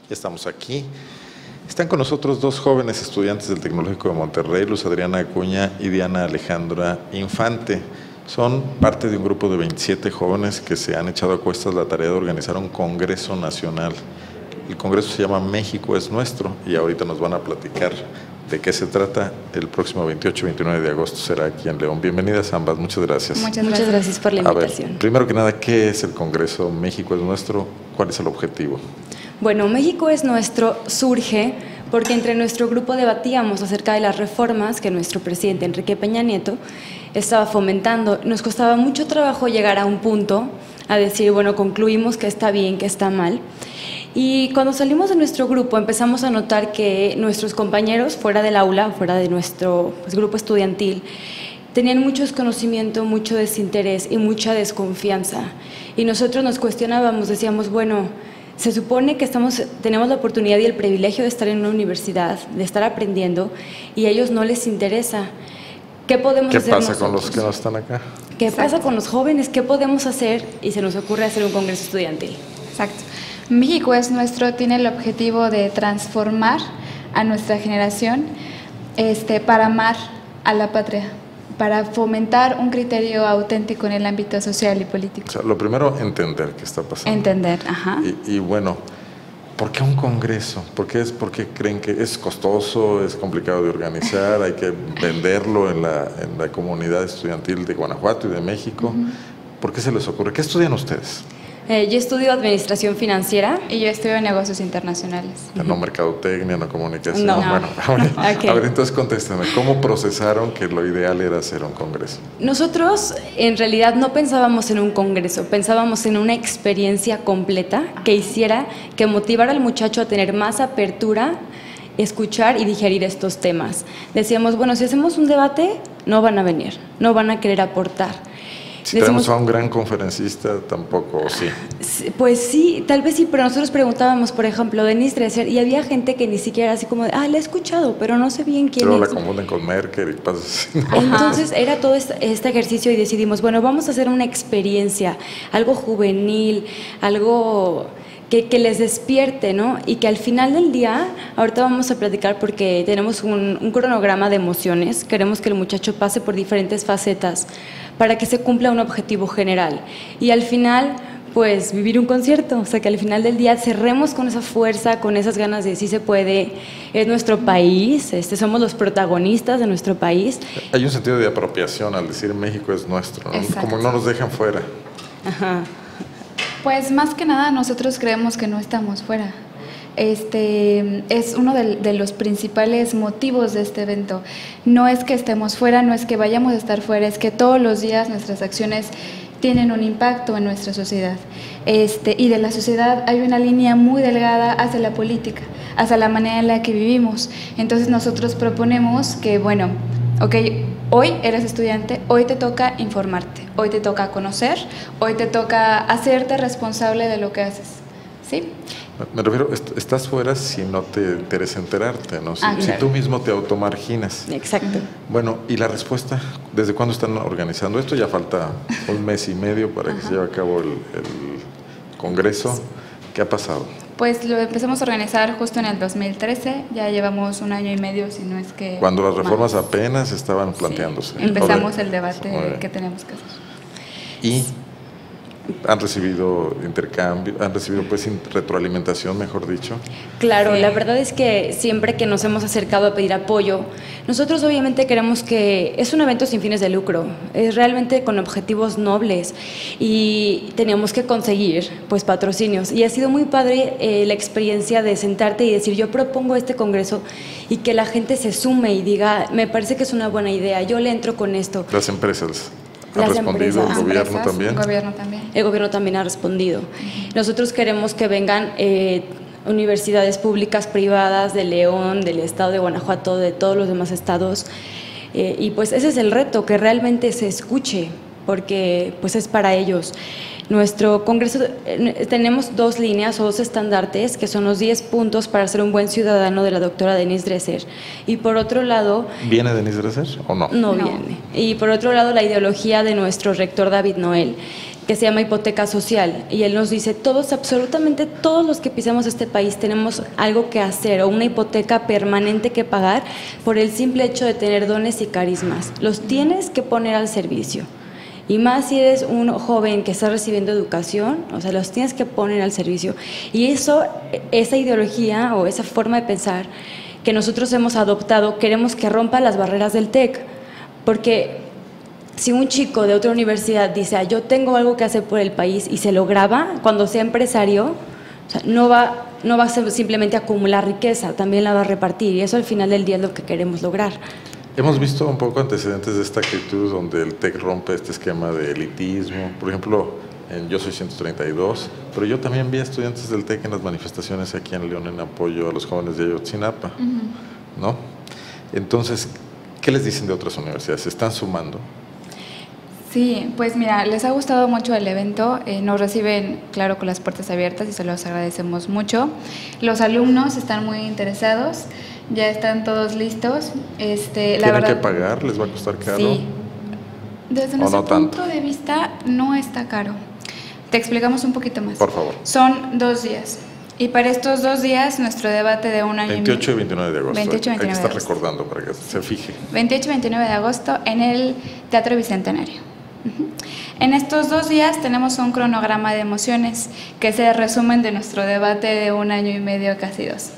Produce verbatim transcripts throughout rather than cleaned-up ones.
Ya estamos aquí. Están con nosotros dos jóvenes estudiantes del Tecnológico de Monterrey, Luz Adriana Acuña y Diana Alejandra Infante. Son parte de un grupo de veintisiete jóvenes que se han echado a cuestas la tarea de organizar un congreso nacional. El congreso se llama México es Nuestro y ahorita nos van a platicar de qué se trata. El próximo veintiocho y veintinueve de agosto será aquí en León. Bienvenidas ambas, muchas gracias. Muchas gracias, Muchas gracias por la invitación. A ver, primero que nada, ¿qué es el congreso México es Nuestro? ¿Cuál es el objetivo? Bueno, México es Nuestro surge porque entre nuestro grupo debatíamos acerca de las reformas que nuestro presidente Enrique Peña Nieto estaba fomentando. Nos costaba mucho trabajo llegar a un punto a decir, bueno, concluimos que está bien, que está mal. Y cuando salimos de nuestro grupo empezamos a notar que nuestros compañeros fuera del aula, fuera de nuestro pues, grupo estudiantil, tenían mucho desconocimiento, mucho desinterés y mucha desconfianza. Y nosotros nos cuestionábamos, decíamos, bueno, se supone que estamos, tenemos la oportunidad y el privilegio de estar en una universidad, de estar aprendiendo, y a ellos no les interesa. ¿Qué podemos ¿Qué hacer pasa nosotros? con los que no están acá? ¿Qué Exacto. pasa con los jóvenes? ¿Qué podemos hacer? Y se nos ocurre hacer un congreso estudiantil. Exacto. México es Nuestro tiene el objetivo de transformar a nuestra generación este, para amar a la patria, para fomentar un criterio auténtico en el ámbito social y político. O sea, lo primero, entender qué está pasando. Entender, ajá. Y, y bueno, ¿por qué un congreso? ¿Por qué, es, ¿Por qué creen que es costoso, es complicado de organizar, hay que venderlo en la, en la comunidad estudiantil de Guanajuato y de México? Uh-huh. ¿Por qué se les ocurre? ¿Qué estudian ustedes? Eh, yo estudio Administración Financiera. Y yo estudio Negocios Internacionales. No Mercadotecnia, no Comunicación. No. Bueno, a ver, Okay. a ver, entonces contéstame, ¿cómo procesaron que lo ideal era hacer un congreso? Nosotros en realidad no pensábamos en un congreso, pensábamos en una experiencia completa que hiciera, que motivara al muchacho a tener más apertura, escuchar y digerir estos temas. Decíamos, bueno, si hacemos un debate, no van a venir, no van a querer aportar. Si Decimos, tenemos a un gran conferencista, tampoco, ¿o sí? Pues sí, tal vez sí, pero nosotros preguntábamos, por ejemplo, Denise Dresser, y había gente que ni siquiera así como, de, ah, la he escuchado, pero no sé bien quién Luego es. la confunden con Merkel y pasa así. Entonces era todo este, este ejercicio y decidimos, bueno, vamos a hacer una experiencia, algo juvenil, algo que, que les despierte, ¿no? Y que al final del día, ahorita vamos a platicar porque tenemos un, un cronograma de emociones, queremos que el muchacho pase por diferentes facetas para que se cumpla un objetivo general. Y al final, pues vivir un concierto, o sea que al final del día cerremos con esa fuerza, con esas ganas de sí se puede, es nuestro país, este, somos los protagonistas de nuestro país. Hay un sentido de apropiación al decir México es nuestro, ¿no? Como no nos dejan fuera. Ajá. Pues más que nada nosotros creemos que no estamos fuera. Este es uno de, de los principales motivos de este evento. No es que estemos fuera, no es que vayamos a estar fuera, es que todos los días nuestras acciones tienen un impacto en nuestra sociedad. Este, y de la sociedad hay una línea muy delgada hacia la política, hacia la manera en la que vivimos. Entonces nosotros proponemos que, bueno, ok, hoy eres estudiante, hoy te toca informarte, hoy te toca conocer, hoy te toca hacerte responsable de lo que haces, ¿sí? Me refiero, est estás fuera si no te interesa enterarte, ¿no? Si, Ah, claro. si tú mismo te automarginas. Exacto. Bueno, ¿y la respuesta? ¿Desde cuándo están organizando esto? Ya falta un mes y medio para que Ajá. se lleve a cabo el, el congreso. ¿Qué ha pasado? Pues lo empezamos a organizar justo en el dos mil trece, ya llevamos un año y medio, si no es que Cuando las reformas más. apenas estaban planteándose. Sí. Empezamos okay. el debate que tenemos que hacer. Y han recibido intercambio, han recibido pues retroalimentación, mejor dicho. Claro, sí. La verdad es que siempre que nos hemos acercado a pedir apoyo, nosotros obviamente queremos que es un evento sin fines de lucro, es realmente con objetivos nobles y teníamos que conseguir pues patrocinios y ha sido muy padre eh, la experiencia de sentarte y decir yo propongo este congreso y que la gente se sume y diga me parece que es una buena idea, yo le entro con esto. Las empresas. ¿Ha Las respondido empresas. el gobierno Empresas, también? El gobierno también. El gobierno también ha respondido. Uh-huh. Nosotros queremos que vengan eh, universidades públicas, privadas de León, del estado de Guanajuato, de todos los demás estados. Eh, y pues ese es el reto, que realmente se escuche, porque pues es para ellos. Nuestro congreso, eh, tenemos dos líneas o dos estandartes, que son los diez puntos para ser un buen ciudadano de la doctora Denise Dresser. Y por otro lado… ¿Viene Denise Dresser o no? No, no viene. Y por otro lado, la ideología de nuestro rector David Noel, que se llama hipoteca social, y él nos dice, todos, absolutamente todos los que pisamos este país tenemos algo que hacer o una hipoteca permanente que pagar por el simple hecho de tener dones y carismas. Los tienes que poner al servicio. Y más si eres un joven que está recibiendo educación, o sea, los tienes que poner al servicio. Y eso, esa ideología o esa forma de pensar que nosotros hemos adoptado, queremos que rompa las barreras del TEC, porque si un chico de otra universidad dice, ah, yo tengo algo que hacer por el país y se lo graba, cuando sea empresario, o sea, no va, no va a ser simplemente acumular riqueza, también la va a repartir, y eso al final del día es lo que queremos lograr. Hemos visto un poco antecedentes de esta actitud donde el TEC rompe este esquema de elitismo. Por ejemplo, en Yo Soy ciento treinta y dos, pero yo también vi a estudiantes del TEC en las manifestaciones aquí en León en apoyo a los jóvenes de Ayotzinapa, uh-huh. ¿no? Entonces, ¿qué les dicen de otras universidades? ¿Se están sumando? Sí, pues mira, les ha gustado mucho el evento, eh, nos reciben, claro, con las puertas abiertas y se los agradecemos mucho. Los alumnos están muy interesados, ya están todos listos. Este, la ¿Tienen verdad, que pagar? ¿Les va a costar caro? Sí, desde nuestro no punto tanto? de vista no está caro. Te explicamos un poquito más. Por favor. Son dos días. Y para estos dos días, nuestro debate de un año veintiocho y veintinueve de agosto. veintiocho y veintinueve Hay que estar de agosto. recordando para que se fije. veintiocho y veintinueve de agosto en el Teatro Bicentenario. Uh-huh. En estos dos días tenemos un cronograma de emociones que se resumen de nuestro debate de un año y medio, casi dos.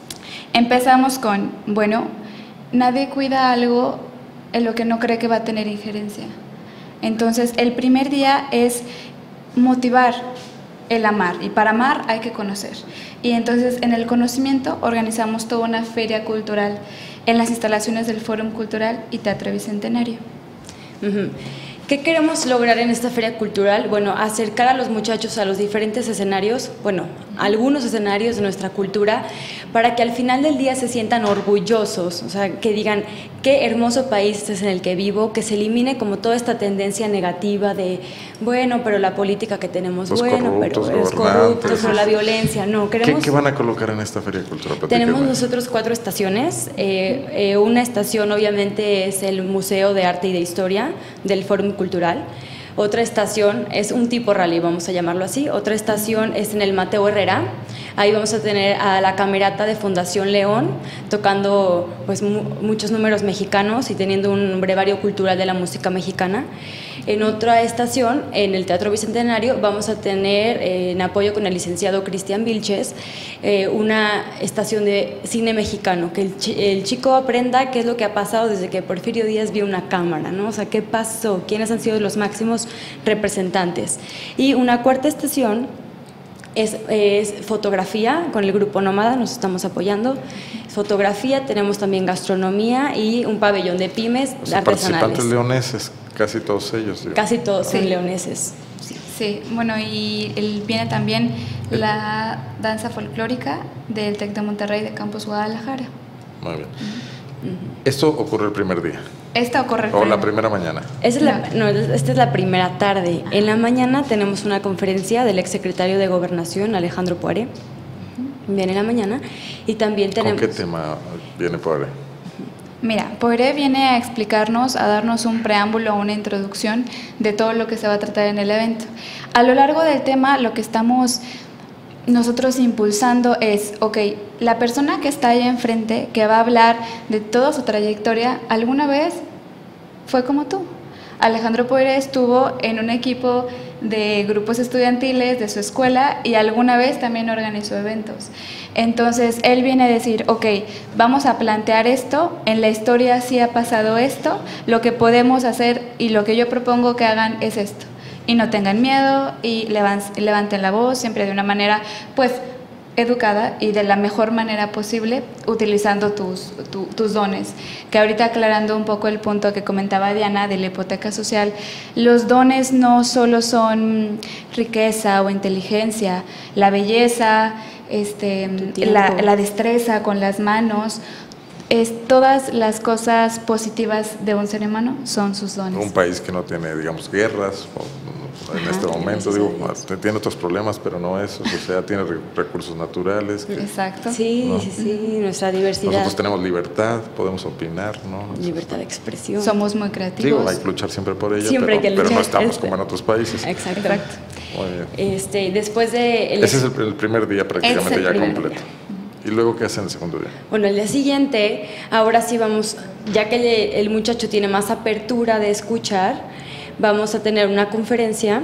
Empezamos con, bueno, nadie cuida algo en lo que no cree que va a tener injerencia. Entonces, el primer día es motivar el amar, y para amar hay que conocer. Y entonces, en el conocimiento, organizamos toda una feria cultural en las instalaciones del Fórum Cultural y Teatro Bicentenario. Uh-huh. ¿Qué queremos lograr en esta feria cultural? Bueno, acercar a los muchachos a los diferentes escenarios, bueno, algunos escenarios de nuestra cultura, para que al final del día se sientan orgullosos, o sea, que digan, qué hermoso país es en el que vivo, que se elimine como toda esta tendencia negativa de, bueno, pero la política que tenemos, los bueno, pero los corruptos, o la violencia, no, queremos... ¿Qué, ¿Qué van a colocar en esta feria cultural? Tenemos nosotros cuatro estaciones, eh, eh, una estación obviamente es el Museo de Arte y de Historia del Fórum Cultural. Otra estación es un tipo rally, vamos a llamarlo así. Otra estación es en el Mateo Herrera. Ahí vamos a tener a la Camerata de Fundación León tocando pues, mu muchos números mexicanos y teniendo un brevario cultural de la música mexicana. En otra estación, en el Teatro Bicentenario, vamos a tener, eh, en apoyo con el licenciado Cristian Vilches, eh, una estación de cine mexicano, que el, ch el chico aprenda qué es lo que ha pasado desde que Porfirio Díaz vio una cámara, ¿no? O sea, qué pasó, quiénes han sido los máximos representantes. Y una cuarta estación es, es fotografía, con el Grupo Nómada, nos estamos apoyando. Fotografía, tenemos también gastronomía y un pabellón de pymes o sea, artesanales. Participantes leoneses, casi todos ellos. Digo. Casi todos sí. son leoneses. Sí. sí, bueno, y el, viene también la danza folclórica del TEC de Monterrey de Campus Guadalajara. Muy bien. Uh-huh. ¿Esto ocurre el primer día? Esta ocurre el ¿O primer la primera mañana? Esta es la, no, esta es la primera tarde. En la mañana tenemos una conferencia del exsecretario de Gobernación, Alejandro Poiré. Viene en la mañana. Y también tenemos... ¿Con qué tema viene Poiré? Mira, Poiré viene a explicarnos, a darnos un preámbulo, una introducción de todo lo que se va a tratar en el evento. A lo largo del tema, lo que estamos nosotros impulsando es, ok, la persona que está ahí enfrente, que va a hablar de toda su trayectoria, ¿alguna vez fue como tú? Alejandro Poiré estuvo en un equipo de grupos estudiantiles de su escuela y alguna vez también organizó eventos. Entonces, él viene a decir, ok, vamos a plantear esto, en la historia sí ha pasado esto, lo que podemos hacer y lo que yo propongo que hagan es esto. Y no tengan miedo y levanten la voz, siempre de una manera, pues, educada y de la mejor manera posible, utilizando tus, tu, tus dones. Que ahorita aclarando un poco el punto que comentaba Diana de la hipoteca social, los dones no solo son riqueza o inteligencia, la belleza, este, la, la destreza con las manos, es, todas las cosas positivas de un ser humano son sus dones. Un país que no tiene, digamos, guerras, o en Ajá, este momento. gracias Digo, a Dios. tiene otros problemas, pero no esos, o sea, tiene re- recursos naturales. que Exacto. Sí, ¿no? sí, sí, nuestra diversidad. Nosotros tenemos libertad, podemos opinar, ¿no? Libertad de expresión. Somos muy Digo, creativos. hay que luchar siempre por ella, Siempre hay pero, que pero no luchar, estamos este. como en otros países. Exacto. Exacto. Muy bien. Este, después de... el- Ese es el, el primer día prácticamente el ya primer completo. ¿Y luego qué hacen el segundo día? Bueno, el día siguiente, ahora sí vamos, ya que el, el muchacho tiene más apertura de escuchar, vamos a tener una conferencia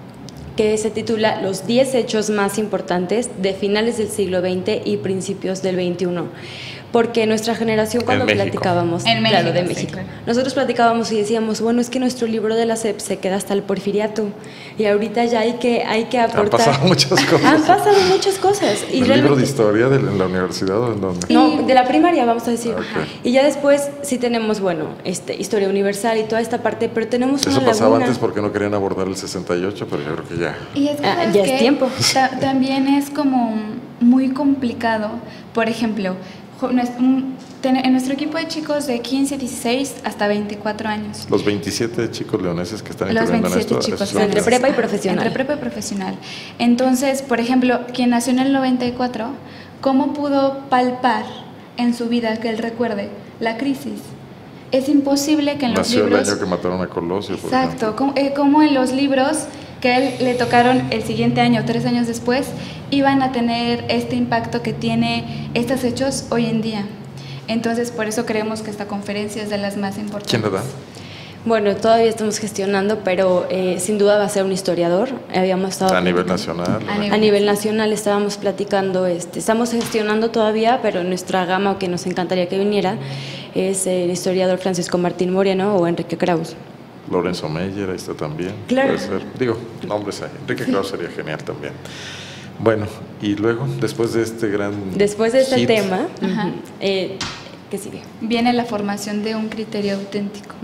que se titula Los diez hechos más importantes de finales del siglo veinte y principios del veintiuno. Porque nuestra generación, cuando México. platicábamos, En claro, México, de sí, México, claro. nosotros platicábamos y decíamos, bueno, es que nuestro libro de la S E P se queda hasta el Porfiriato y ahorita ya hay que, hay que aportar. Han pasado muchas cosas. Han pasado muchas cosas. Y ¿El libro realmente- de historia de, en la universidad o en dónde? no, de la primaria, vamos a decir. Ok. Y ya después sí tenemos, bueno, este, historia universal y toda esta parte, pero tenemos una Eso pasaba laguna. antes porque no querían abordar el sesenta y ocho, pero yo creo que ya. Y es que, Ah, ¿sabes ya es qué? tiempo. Ta- también es como muy complicado. Por ejemplo, jo- nues- un- ten- en nuestro equipo de chicos de quince, dieciséis hasta veinticuatro años. Los veintisiete chicos leoneses que están Los interviniendo en veintisiete esto. chicos. esos son Entre los- prepa y profesional. Entre prepa y profesional. Entonces, por ejemplo, quien nació en el noventa y cuatro, ¿cómo pudo palpar en su vida que él recuerde la crisis? Es imposible que en los Nació libros... el año que mataron a Colosio, por Exacto, ejemplo. como, eh, como en los libros que a él le tocaron el siguiente año, tres años después, iban a tener este impacto que tiene estos hechos hoy en día. Entonces, por eso creemos que esta conferencia es de las más importantes. ¿Quién la da? Bueno, todavía estamos gestionando, pero eh, sin duda va a ser un historiador. Habíamos estado A nivel platicando. nacional. A ¿no? nivel- A nivel nacional estábamos platicando, este, estamos gestionando todavía, pero nuestra gama que nos encantaría que viniera es el historiador Francisco Martín Moreno o Enrique Kraus. Lorenzo Meyer, ahí está también. Claro. Puede ser. Digo, nombres ahí. Enrique Kraus sería genial también. Bueno, y luego, después de este gran. Después de este hit, tema, Ajá. ujú, eh, ¿qué sigue? Viene la formación de un criterio auténtico.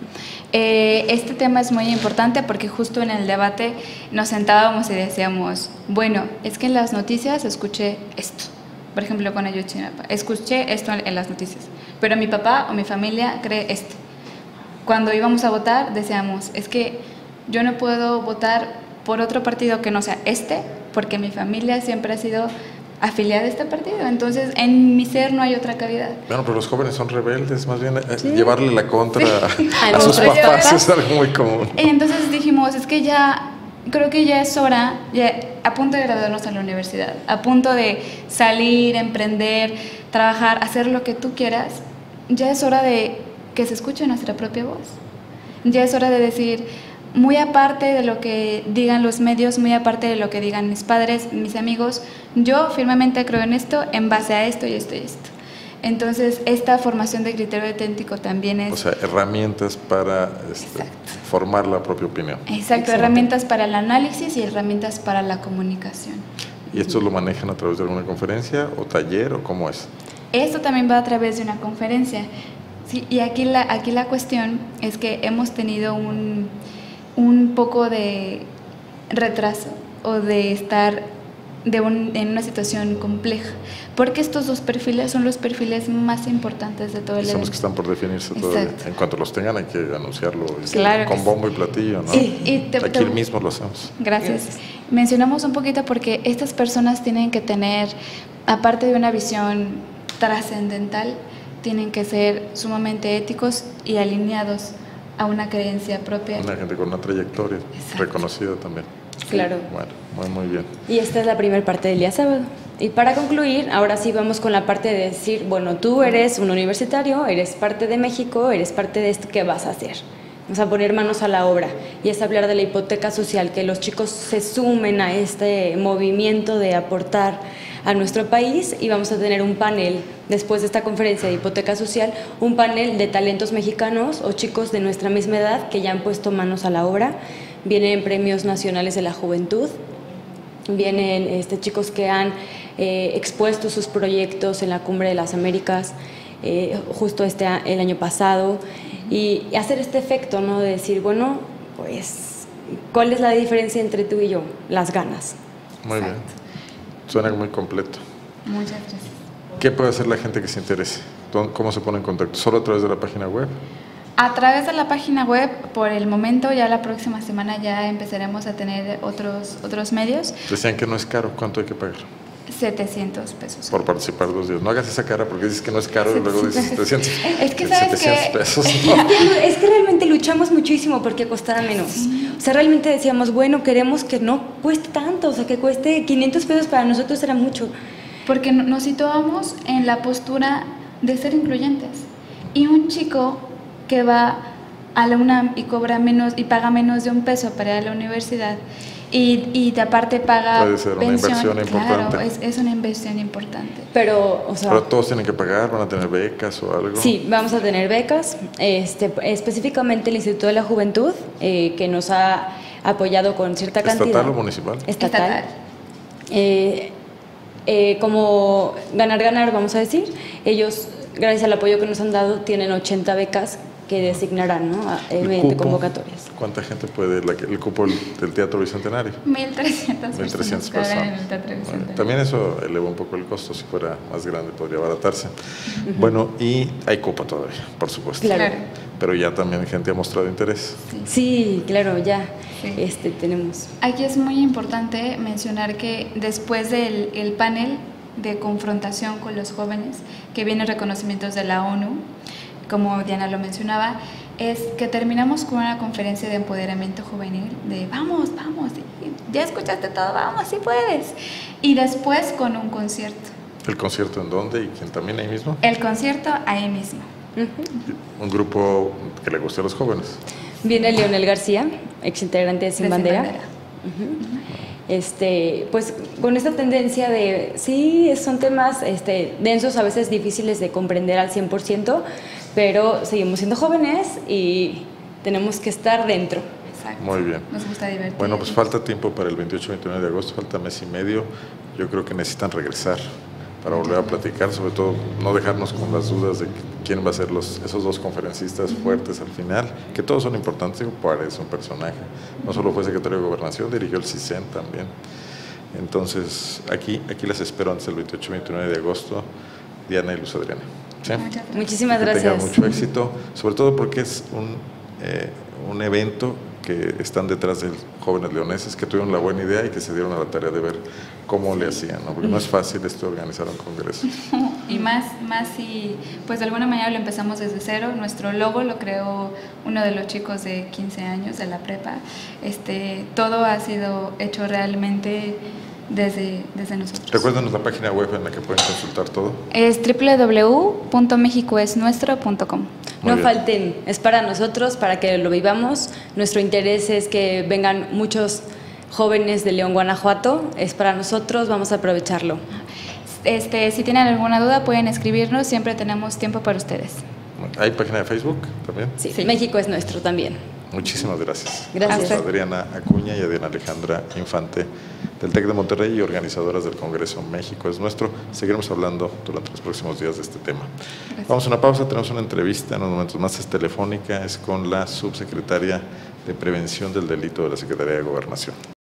Eh, este tema es muy importante porque justo en el debate nos sentábamos y decíamos, bueno, es que en las noticias escuché esto. Por ejemplo, con Ayotzinapa, escuché esto en, en las noticias, pero mi papá o mi familia cree esto. Cuando íbamos a votar decíamos, es que yo no puedo votar por otro partido que no sea este, porque mi familia siempre ha sido afiliada a este partido, entonces en mi ser no hay otra cabida. Bueno, pero los jóvenes son rebeldes, más bien eh, llevarle la contra Sí. a, A a sus nuestros papás papás. es algo muy común. Entonces dijimos, es que ya, creo que ya es hora, ya a punto de graduarnos a la universidad, a punto de salir, emprender, trabajar, hacer lo que tú quieras, ya es hora de que se escuche nuestra propia voz. Ya es hora de decir, muy aparte de lo que digan los medios, muy aparte de lo que digan mis padres, mis amigos, yo firmemente creo en esto en base a esto y esto y esto. Entonces, esta formación de criterio auténtico también es... O sea, herramientas para este, formar la propia opinión. Exacto, herramientas para el análisis y herramientas para la comunicación. ¿Y esto lo manejan a través de alguna conferencia o taller o cómo es? Esto también va a través de una conferencia. Sí, y aquí la, aquí la cuestión es que hemos tenido un, un poco de retraso o de estar de un, en una situación compleja, porque estos dos perfiles son los perfiles más importantes de todo el Y son los evento. que están por definirse todavía. Exacto. En cuanto los tengan hay que anunciarlo y- Claro que con sí. bombo y platillo, ¿no? Sí, y te- Aquí te- mismo lo hacemos. Gracias. Gracias. Mencionamos un poquito porque estas personas tienen que tener, aparte de una visión trascendental, tienen que ser sumamente éticos y alineados a una creencia propia. Una gente con una trayectoria Exacto. reconocida también. Claro. Bueno, muy, muy bien. Y esta es la primera parte del día sábado. Y para concluir, ahora sí vamos con la parte de decir, bueno, tú eres un universitario, eres parte de México, eres parte de esto, ¿qué vas a hacer? Vamos a poner manos a la obra. Y es hablar de la hipoteca social, que los chicos se sumen a este movimiento de aportar a nuestro país, y vamos a tener un panel, después de esta conferencia de hipoteca social, un panel de talentos mexicanos o chicos de nuestra misma edad que ya han puesto manos a la obra. Vienen premios nacionales de la juventud, vienen este, chicos que han eh, expuesto sus proyectos en la Cumbre de las Américas, eh, justo este, a- el año pasado, y, y hacer este efecto, ¿no? De decir, bueno, pues, ¿cuál es la diferencia entre tú y yo? Las ganas. Muy bien. Suena muy completo. Muchas gracias. ¿Qué puede hacer la gente que se interese? ¿Dó- ¿Cómo se pone en contacto? ¿Solo a través de la página web? A través de la página web, por el momento, ya la próxima semana ya empezaremos a tener otros, otros medios. Decían que no es caro, ¿cuánto hay que pagar? setecientos pesos. Por participar dos días. No hagas esa cara porque dices que no es caro y luego dices setecientos. Es que sabes que... pesos. ¿No? Es que realmente luchamos muchísimo porque costara menos. Sí. O sea, realmente decíamos, bueno, queremos que no cueste tanto, o sea, que cueste quinientos pesos para nosotros era mucho. Porque nos situamos en la postura de ser incluyentes. Y un chico que va a la UNAM y cobra menos y paga menos de un peso para ir a la universidad y, y de aparte paga puede ser una pensión, inversión importante. Claro, es, es una inversión importante. Pero, o sea, pero todos tienen que pagar, van a tener becas o algo. Sí, vamos a tener becas, este, específicamente el Instituto de la Juventud, eh, que nos ha apoyado con cierta cantidad. ¿Estatal o municipal? Estatal. Estatal. Eh, eh, como ganar, ganar, vamos a decir, ellos, gracias al apoyo que nos han dado, tienen ochenta becas que designarán, ¿no? mediante convocatorias. ¿Cuánta gente puede, la, el cupo del, del Teatro Bicentenario? mil trescientas personas. Bueno, también eso eleva un poco el costo, si fuera más grande podría abaratarse. Uh-huh. Bueno, y hay cupo todavía, por supuesto. Claro. Pero ya también gente ha mostrado interés. Sí, sí claro, ya sí. Este, tenemos. Aquí es muy importante mencionar que después del el panel de confrontación con los jóvenes, que vienen reconocimientos de la ONU, como Diana lo mencionaba, es que terminamos con una conferencia de empoderamiento juvenil, de vamos, vamos, ya escuchaste todo, vamos, sí puedes. Y después con un concierto. ¿El concierto en dónde? ¿Y quién también ahí mismo? El concierto ahí mismo. Uh-huh. Un grupo que le guste a los jóvenes. Viene Leonel García, ex integrante de Sin de Bandera. Sin Bandera. Uh-huh. Uh-huh. Este, pues con esta tendencia de, sí, son temas este, densos, a veces difíciles de comprender al cien por ciento, pero seguimos siendo jóvenes y tenemos que estar dentro. Exacto. Muy bien. Nos gusta divertir. Bueno, pues falta tiempo para el veintiocho y veintinueve de agosto, falta mes y medio. Yo creo que necesitan regresar para volver a platicar, sobre todo no dejarnos con las dudas de quién va a ser los, esos dos conferencistas fuertes al final, que todos son importantes. Juárez es un personaje, no solo fue secretario de Gobernación, dirigió el CISEN también. Entonces, aquí, aquí las espero antes del veintiocho y veintinueve de agosto, Diana y Luz Adriana. ¿Sí? Muchísimas que gracias. Que tengan mucho éxito, sobre todo porque es un, eh, un evento que están detrás de jóvenes leoneses que tuvieron la buena idea y que se dieron a la tarea de ver cómo le hacían, ¿no? Porque no es fácil esto de organizar un congreso. Y más, más si, pues de alguna manera lo empezamos desde cero. Nuestro logo lo creó uno de los chicos de quince años de la prepa. Este, todo ha sido hecho realmente desde, desde nosotros. Recuérdanos la página web en la que pueden consultar todo. Es doble u doble u doble u punto mexico es nuestro punto com. No falten, es para nosotros, para que lo vivamos. Nuestro interés es que vengan muchos jóvenes de León, Guanajuato. Es para nosotros, vamos a aprovecharlo. Este, si tienen alguna duda pueden escribirnos, siempre tenemos tiempo para ustedes. ¿Hay página de Facebook también? Sí, sí. México es nuestro también. Muchísimas gracias. Gracias. A Adriana Acuña y a Diana Alejandra Infante del TEC de Monterrey y organizadoras del Congreso México es Nuestro. Seguiremos hablando durante los próximos días de este tema. Gracias. Vamos a una pausa, tenemos una entrevista en unos momentos más, es telefónica, es con la subsecretaria de Prevención del Delito de la Secretaría de Gobernación.